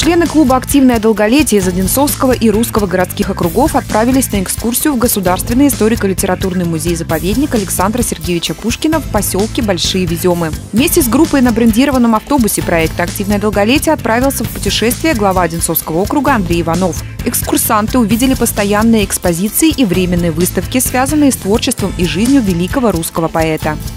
Члены клуба «Активное долголетие» из Одинцовского и Русского городских округов отправились на экскурсию в Государственный историко-литературный музей-заповедник Александра Сергеевича Пушкина в поселке Большие Веземы. Вместе с группой на брендированном автобусе проекта «Активное долголетие» отправился в путешествие глава Одинцовского округа Андрей Иванов. Экскурсанты увидели постоянные экспозиции и временные выставки, связанные с творчеством и жизнью великого русского поэта.